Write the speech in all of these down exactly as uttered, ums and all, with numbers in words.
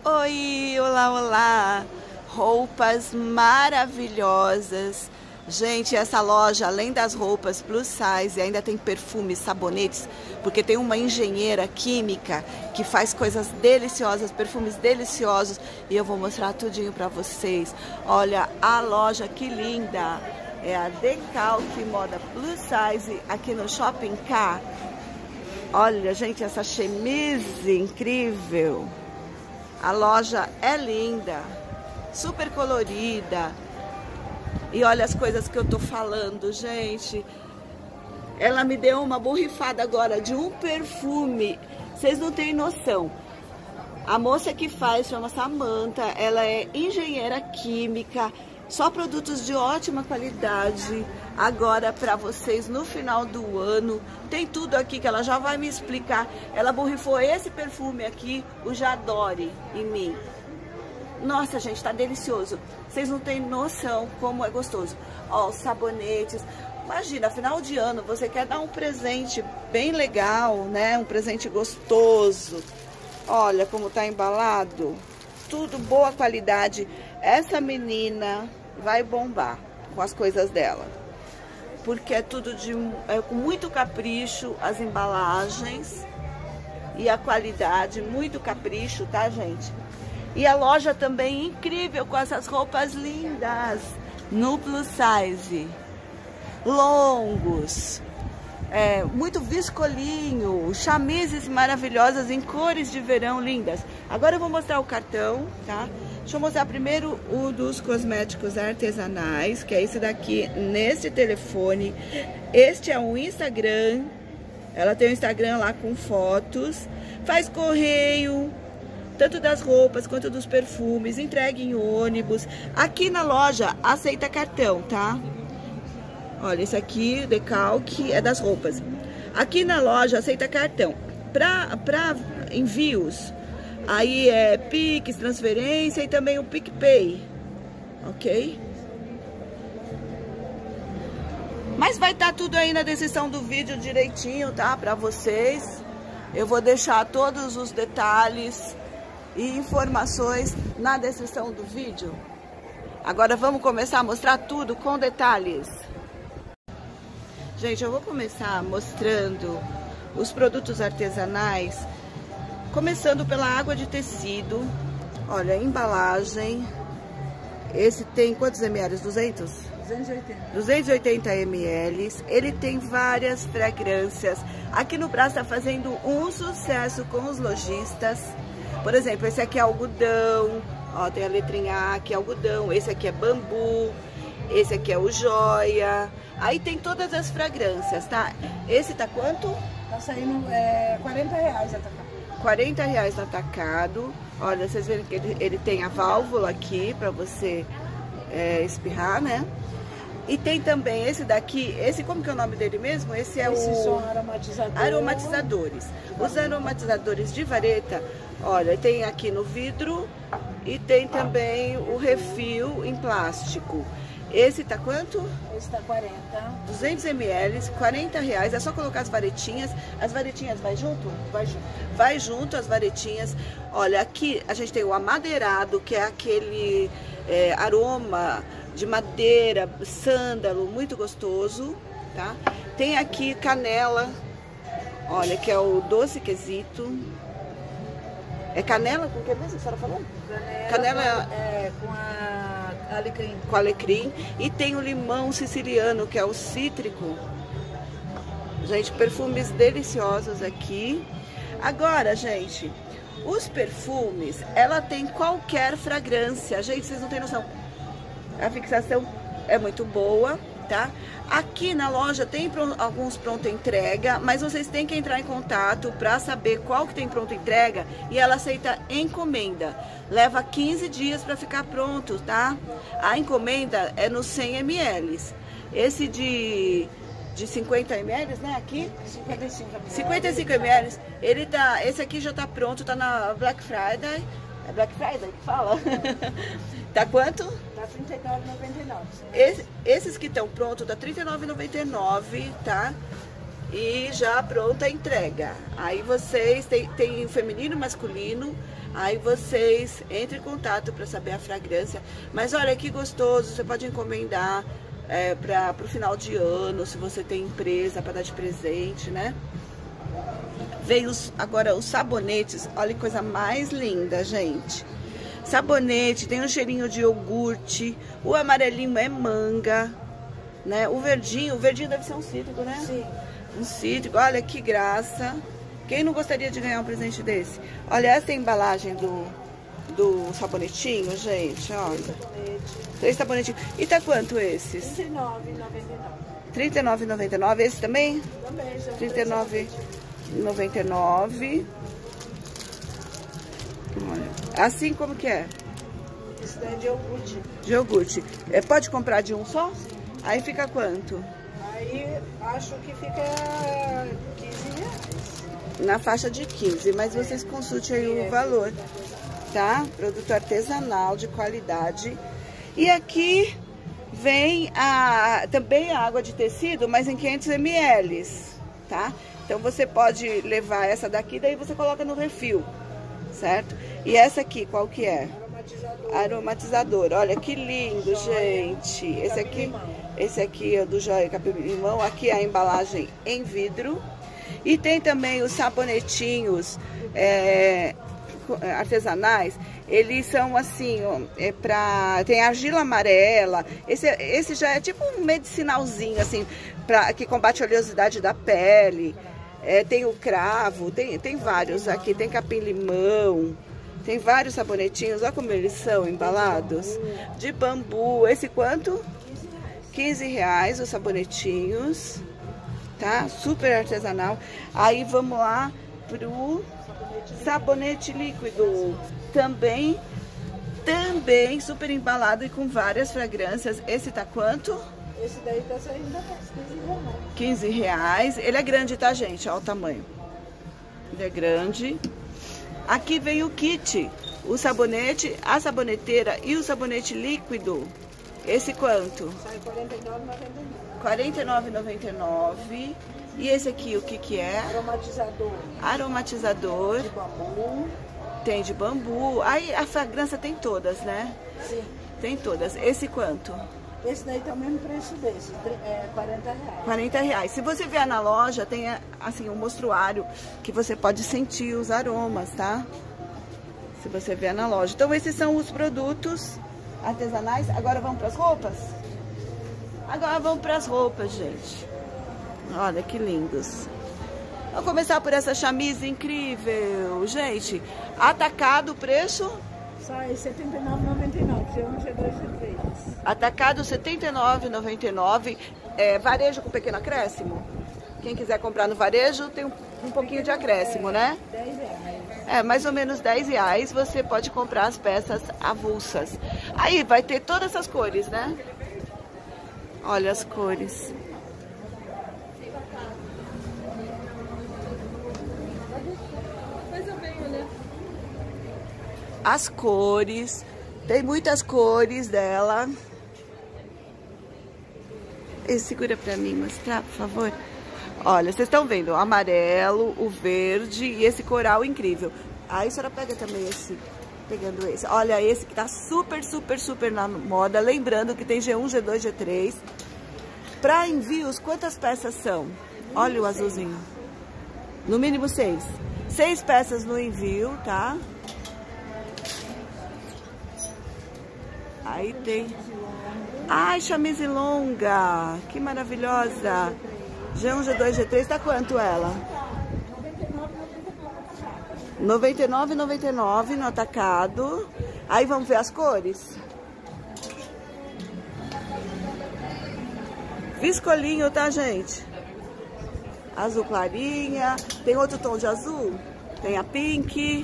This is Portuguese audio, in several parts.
Oi, olá, olá! Roupas maravilhosas. Gente, essa loja, além das roupas plus size, ainda tem perfumes, sabonetes, porque tem uma engenheira química que faz coisas deliciosas, perfumes deliciosos, e eu vou mostrar tudinho pra vocês. Olha a loja, que linda! É a Decalque Moda Plus Size aqui no Shopping K. Olha, gente, essa chemise incrível. A loja é linda, super colorida. E olha as coisas que eu tô falando, gente. Ela me deu uma borrifada agora de um perfume. Vocês não têm noção. A moça que faz chama Samantha. Ela é engenheira química. Só produtos de ótima qualidade. Agora para vocês no final do ano. Tem tudo aqui que ela já vai me explicar. Ela borrifou esse perfume aqui, o J'adore, em mim. Nossa, gente, tá delicioso. Vocês não têm noção como é gostoso. Ó, os sabonetes. Imagina, final de ano, você quer dar um presente bem legal, né? Um presente gostoso. Olha como tá embalado. Tudo boa qualidade. Essa menina vai bombar com as coisas dela. Porque é tudo de, é, com muito capricho, as embalagens. E a qualidade, muito capricho, tá, gente? E a loja também incrível, com essas roupas lindas, no plus size, longos, é, muito viscolinho, chamises maravilhosas em cores de verão lindas. Agora eu vou mostrar o cartão, tá? Deixa eu mostrar primeiro o dos cosméticos artesanais, que é esse daqui, nesse telefone. Este é o Instagram, ela tem o Instagram lá com fotos, faz correio, tanto das roupas quanto dos perfumes, entrega em ônibus. Aqui na loja aceita cartão, tá? Olha, esse aqui, o Decalque, é das roupas. Aqui na loja aceita cartão. Pra, pra envios, aí é Pix, transferência e também o PicPay, ok? Mas vai estar tudo aí na descrição do vídeo direitinho, tá? Pra vocês. Eu vou deixar todos os detalhes e informações na descrição do vídeo. Agora vamos começar a mostrar tudo com detalhes. Gente, eu vou começar mostrando os produtos artesanais, começando pela água de tecido. Olha, a embalagem. Esse tem quantos ml? duzentos? duzentos e oitenta. duzentos e oitenta mililitros. Ele tem várias fragrâncias. Aqui no Brasil está fazendo um sucesso com os lojistas. Por exemplo, esse aqui é algodão, ó, tem a letrinha A, que é algodão. Esse aqui é bambu, esse aqui é o joia. Aí tem todas as fragrâncias, tá? Esse tá quanto? Tá saindo é, quarenta reais atacado. quarenta reais no atacado. Olha, vocês viram que ele, ele tem a válvula aqui pra você é, espirrar, né? E tem também esse daqui, esse como que é o nome dele mesmo? Esse é Esses o... são aromatizadores. Aromatizadores. Os aromatizadores de vareta, olha, tem aqui no vidro e tem também o refil em plástico. Esse tá quanto? Esse tá quarenta. duzentos mililitros, quarenta reais. É só colocar as varetinhas. As varetinhas vai junto? Vai junto. Vai junto as varetinhas. Olha, aqui a gente tem o amadeirado, que é aquele é, aroma de madeira, sândalo, muito gostoso, tá? Tem aqui canela, olha, que é o doce quesito. É canela com o que mesmo que a senhora falou? Canela, Canela com, é, com a alecrim. Com alecrim. E tem o limão siciliano, que é o cítrico. Gente, perfumes deliciosos aqui. Agora, gente, os perfumes, ela tem qualquer fragrância. Gente, vocês não têm noção. A fixação é muito boa, tá? Aqui na loja tem alguns pronta entrega, mas vocês têm que entrar em contato para saber qual que tem pronta entrega, e ela aceita encomenda. Leva quinze dias para ficar pronto, tá? A encomenda é nos cem mililitros. Esse de de cinquenta mililitros, né, aqui? cinquenta e cinco mililitros. cinquenta e cinco mililitros. Ele tá, esse aqui já tá pronto, tá na Black Friday. É Black Friday que fala? Tá quanto? Tá trinta e nove reais e noventa e nove centavos. Esse, esses que estão prontos tá trinta e nove reais e noventa e nove centavos, tá? E já pronta a entrega. Aí vocês tem, tem feminino e masculino. Aí vocês entrem em contato para saber a fragrância. Mas olha que gostoso, você pode encomendar é, para o final de ano, se você tem empresa para dar de presente, né? Veio os, agora os sabonetes, olha que coisa mais linda, gente. Sabonete, tem um cheirinho de iogurte, o amarelinho é manga, né? O verdinho, o verdinho deve ser um cítrico, né? Sim. Um cítrico, olha que graça. Quem não gostaria de ganhar um presente desse? Olha essa é a embalagem do, do sabonetinho, gente, olha. Sabonete. Três sabonetinhos. E tá quanto esses? trinta e nove reais e noventa e nove centavos. trinta e nove reais e noventa e nove centavos. Esse também? Também, são trinta e nove reais e noventa e nove centavos. Assim como que é? Esse daí é de iogurte. De iogurte. É, pode comprar de um só? Aí fica quanto? Aí acho que fica quinze reais. Na faixa de quinze, mas vocês consultem aí o valor, tá? Produto artesanal de qualidade. E aqui vem a, também a água de tecido, mas em quinhentos mililitros, tá? Então você pode levar essa daqui, daí você coloca no refil, certo? E essa aqui, qual que é? Aromatizador. Aromatizador. Olha que lindo, gente. Esse aqui, esse aqui é do Joia Capim-Limão. Aqui é a embalagem em vidro. E tem também os sabonetinhos é, artesanais. Eles são assim, ó, é pra, tem argila amarela. Esse, esse já é tipo um medicinalzinho, assim, pra, que combate a oleosidade da pele. É, tem o cravo, tem, tem vários aqui. Tem capim-limão. Tem vários sabonetinhos, olha como eles são embalados. De bambu. Esse quanto? quinze reais os sabonetinhos. Tá? Super artesanal. Aí vamos lá pro sabonete líquido. Também, também super embalado e com várias fragrâncias. Esse tá quanto? Esse daí tá saindo mais quinze reais. quinze reais. Ele é grande, tá, gente? Olha o tamanho. Ele é grande. Aqui vem o kit, o sabonete, a saboneteira e o sabonete líquido. Esse quanto? Sai quarenta e nove reais e noventa e nove centavos. quarenta e nove reais e noventa e nove centavos. E esse aqui, o que que é? Aromatizador. Aromatizador. De bambu. Tem de bambu. Aí a fragrância tem todas, né? Sim. Tem todas. Esse quanto? Esse daí tá o mesmo preço desse, é quarenta reais. quarenta reais. Se você vier na loja, tem assim um mostruário que você pode sentir os aromas, tá? Se você vier na loja. Então esses são os produtos artesanais. Agora vamos para as roupas? Agora vamos para as roupas, gente. Olha que lindos. Vamos começar por essa chamise incrível, gente. Atacado, preço? Sai setenta e nove reais e noventa e nove centavos, G um, G dois, G três. Atacado setenta e nove reais e noventa e nove centavos. É, varejo com pequeno acréscimo? Quem quiser comprar no varejo tem um, um pouquinho de acréscimo, né? dez reais. É, mais ou menos dez reais você pode comprar as peças avulsas. Aí vai ter todas essas cores, né? Olha as cores. As cores, tem muitas cores dela. E segura pra mim mostrar, por favor. Olha, vocês estão vendo o amarelo, o verde e esse coral incrível. Aí a senhora pega também esse, pegando esse. Olha esse que tá super, super, super na moda. Lembrando que tem G um, G dois, G três. Para envios, quantas peças são? Olha o azulzinho. No mínimo seis. Seis peças no envio, tá? Aí tem... Ai, chamise longa! Que maravilhosa! G um, G dois, G três, tá quanto ela? noventa e nove reais e noventa e nove centavos no atacado. Aí vamos ver as cores? Viscolinho, tá, gente? Azul clarinha. Tem outro tom de azul? Tem a pink.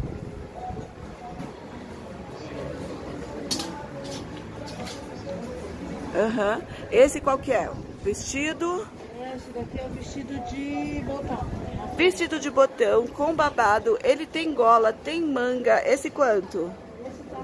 Aham. Uhum. Esse qual que é? Vestido? Esse daqui é o vestido de botão. Vestido de botão com babado. Ele tem gola, tem manga. Esse quanto? Esse tá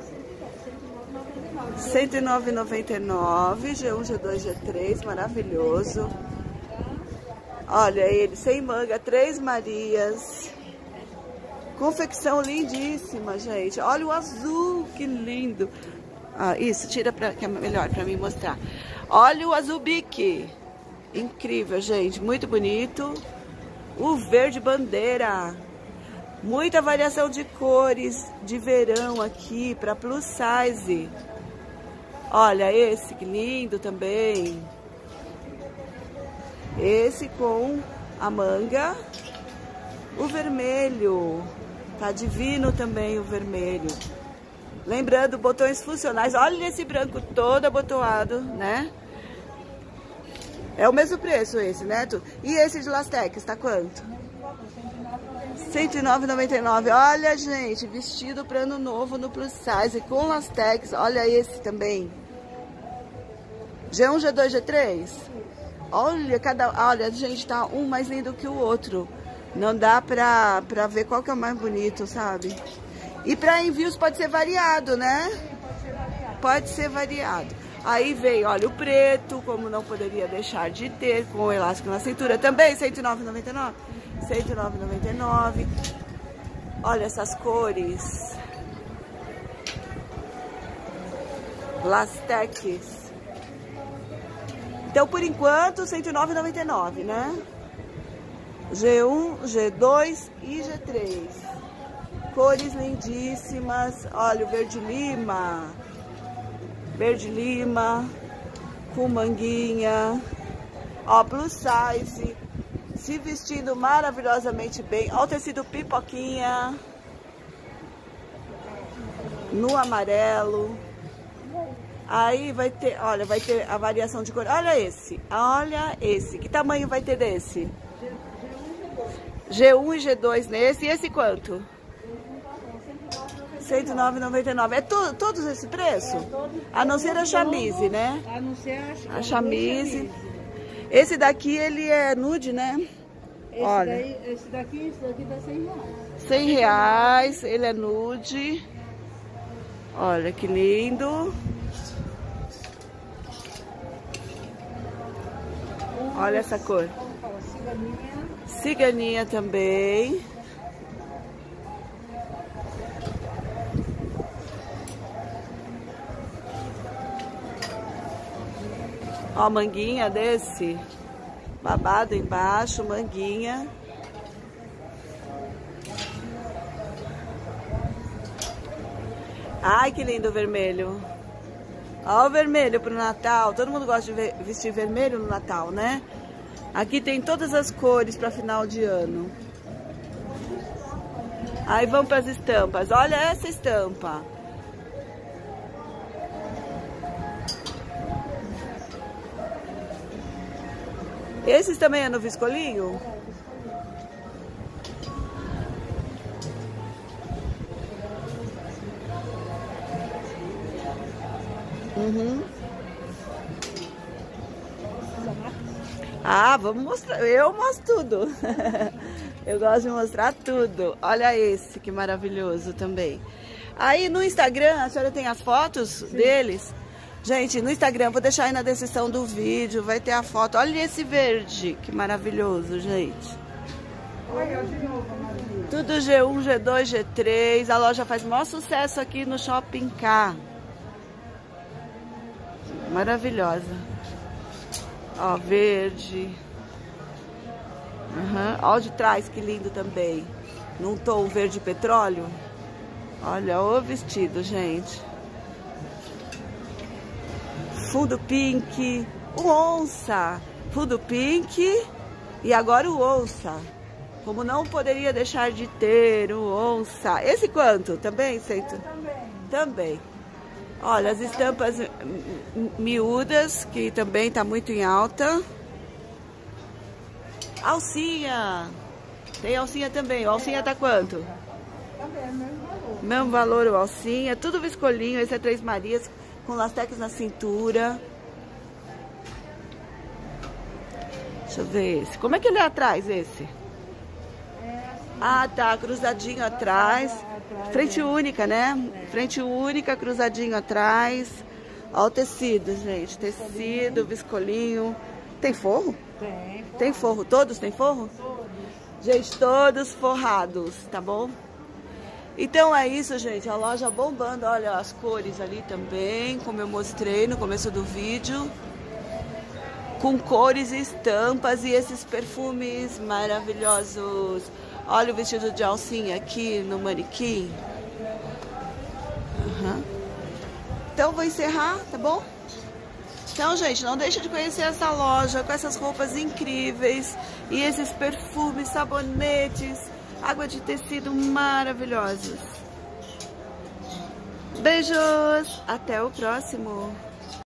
cento e nove reais e noventa e nove centavos. G um, G dois, G três. Maravilhoso. Olha ele, sem manga. Três Marias. Confecção lindíssima, gente. Olha o azul, que lindo. Ah, isso, tira pra, que é melhor pra mim mostrar. Olha o azul bique. Incrível, gente. Muito bonito. O verde bandeira. Muita variação de cores de verão aqui para plus size. Olha esse, que lindo também. Esse com a manga. O vermelho. Tá divino também o vermelho. Lembrando, botões funcionais. Olha esse branco todo abotoado, né? É o mesmo preço esse, né? E esse de Lastex, tá quanto? cento e nove reais e noventa e nove centavos. Olha, gente, vestido para ano novo no plus size com Lastex. Olha esse também. G um, G dois, G três. Olha, cada... Olha, gente, tá um mais lindo que o outro. Não dá pra, pra ver qual que é o mais bonito, sabe? E para envios pode ser variado, né? Pode ser variado. Aí veio, olha, o preto, como não poderia deixar de ter, com o elástico na cintura, também cento e nove reais e noventa e nove centavos. cento e nove reais e noventa e nove centavos. Olha essas cores. Lastex. Então, por enquanto, cento e nove reais e noventa e nove centavos, né? G um, G dois e G três. Cores lindíssimas. Olha o verde lima. Verde lima. Com manguinha. Ó, plus size. Se vestindo maravilhosamente bem. Olha o tecido pipoquinha. No amarelo. Aí vai ter, olha, vai ter a variação de cor. Olha esse. Olha esse. Que tamanho vai ter desse? G um e G dois nesse. E esse quanto? cento e nove reais e noventa e nove centavos. É to, todos esse preço? A não ser a chamise, né? A não ser a, a chamise. Esse daqui, ele é nude, né? Esse Olha. Daí, esse daqui, esse daqui dá cem reais. cem reais. Ele é nude. Olha que lindo. Olha essa cor. Ciganinha. Ciganinha também. Ó, manguinha desse. Babado embaixo, manguinha. Ai, que lindo o vermelho. Ó o vermelho pro Natal. Todo mundo gosta de vestir vermelho no Natal, né? Aqui tem todas as cores para final de ano. Aí vamos para as estampas. Olha essa estampa. Esses também é no viscolinho? Uhum. Ah, vamos mostrar. Eu mostro tudo. Eu gosto de mostrar tudo. Olha esse, que maravilhoso também. Aí no Instagram, a senhora tem as fotos Sim. deles? Gente, no Instagram, vou deixar aí na descrição do vídeo, vai ter a foto. Olha esse verde, que maravilhoso, gente. Tudo G um, G dois, G três. A loja faz o maior sucesso aqui no Shopping K. Maravilhosa. Ó, verde. Uhum. Ó, de trás, que lindo também. Num tom verde petróleo. Olha o vestido, gente. Fundo pink. O onça. Fundo pink. E agora o onça. Como não poderia deixar de ter o onça. Esse quanto? Também, Cento? Também. Também. Olha, as estampas miúdas, que também tá muito em alta. Alcinha. Tem alcinha também. O alcinha tá quanto? Também é o mesmo valor. Mesmo valor o alcinha. Tudo viscolinho. Esse é Três Marias, com lastex na cintura. Deixa eu ver esse. Como é que ele é atrás, esse? Ah, tá. Cruzadinho atrás. Frente única, né? Frente única, cruzadinho atrás. Olha o tecido, gente. Tecido, viscolinho. Tem forro? Tem. Forro. Tem forro. Todos têm forro? Todos. Gente, todos forrados, tá bom? Então é isso, gente. A loja bombando. Olha as cores ali também, como eu mostrei no começo do vídeo. Com cores e estampas e esses perfumes maravilhosos. Olha o vestido de alcinha aqui no manequim. Uhum. Então vou encerrar, tá bom? Então, gente, não deixa de conhecer essa loja com essas roupas incríveis e esses perfumes, sabonetes, água de tecido maravilhosos. Beijos! Até o próximo!